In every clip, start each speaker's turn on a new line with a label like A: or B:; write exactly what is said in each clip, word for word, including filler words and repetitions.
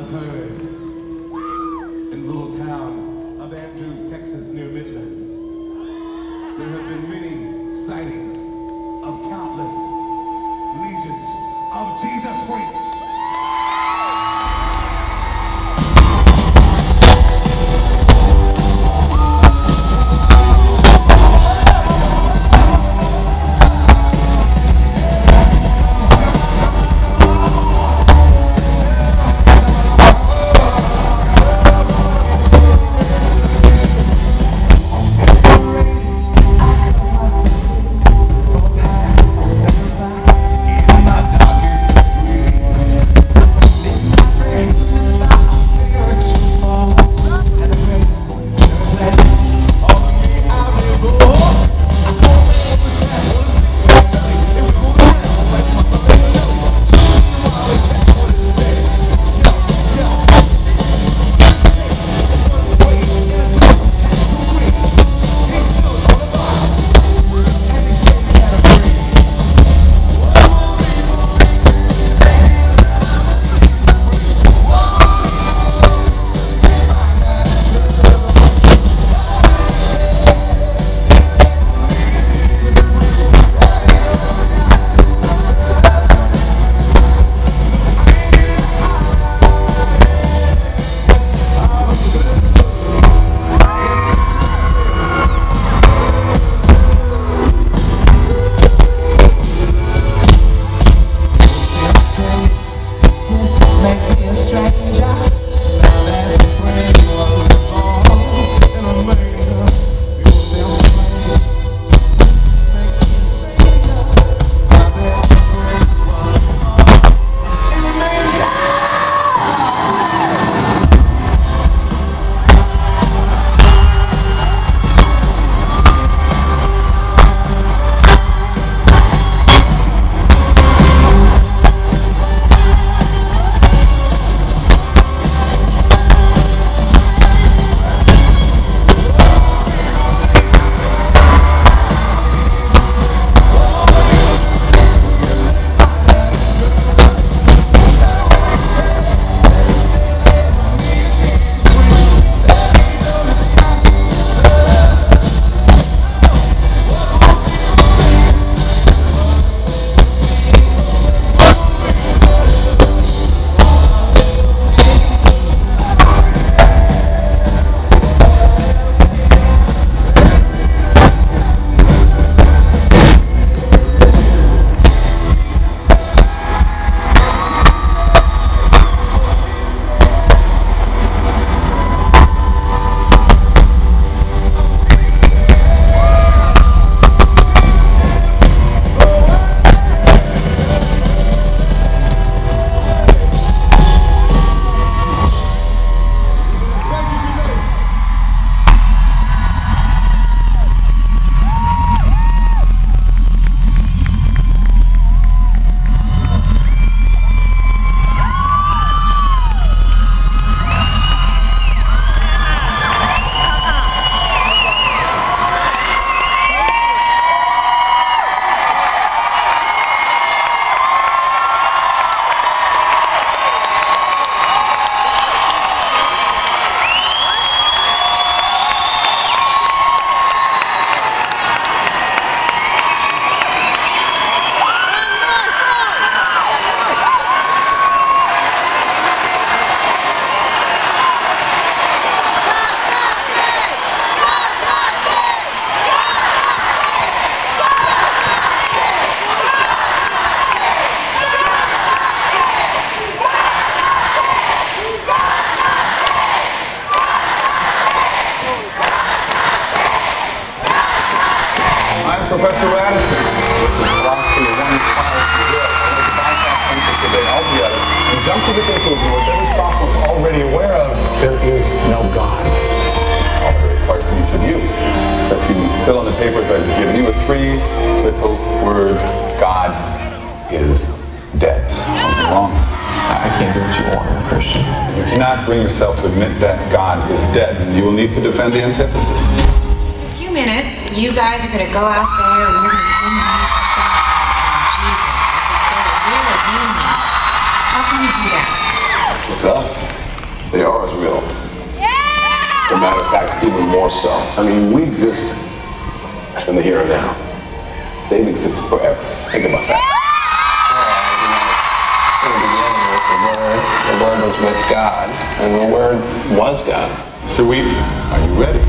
A: have heard, in the little town of Andrews, Texas, near Midland, there have been many sightings of countless legions of Jesus freaks.
B: Professor Radisson, with philosophy of one five to zero, and let's bypass concept today altogether and jump to the conclusion, which every Stockholm's already aware of, there is no God. All that requires from each of you is that you fill in the papers I've just given you with three little words: God is dead. Something wrong?
C: I can't do what you want, I'm a Christian.
B: You cannot bring yourself to admit that God is dead, and you will need to defend the antithesis.
D: In a few minutes, you guys are going to go out there and you're going to sing these songs in Jesus. As if they're real as you mean. How can you do that?
B: With us. more so. I mean, we exist in the here and now. They've existed forever. Think about that.
C: In the beginning was the Word, the Word was with God, and the Word was God.
B: Mister Wheaton, are you ready?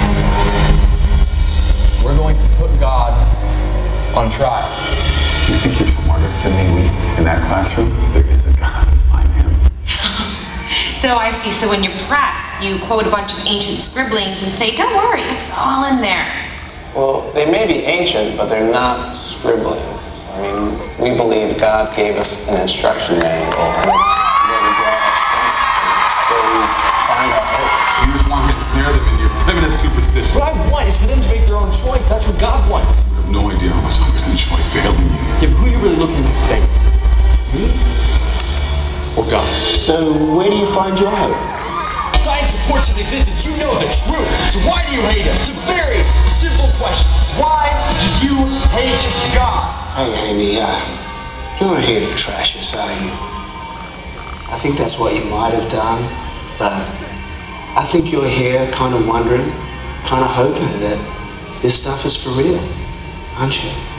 B: We're going to put God on trial. You think you're smarter than me, Wheaton? In that classroom, there is a God. I'm him.
D: So I see. So when you're pressed, you quote a bunch of ancient scribblings and say, don't worry, it's all in there.
C: Well, they may be ancient, but they're not scribblings. I mean, we believe God gave us an instruction manual, and it's where we draw our strength, it's where we find our hope.
B: You just want to ensnare them in your primitive superstition.
E: What I want is for them to make their own choice. That's what God wants.
B: You have no idea how much I'm going to enjoy failing you.
E: Yeah, but who are you really looking to fail? Me? Or God?
F: So where do you find your hope?
E: Science supports his existence. You know the truth. So why do you hate him? It's a very simple question. Why do you hate God?
F: Oh, Amy, uh, you're not here to trash us, are you? I think that's what you might have done, but I think you're here kind of wondering, kind of hoping that this stuff is for real, aren't you?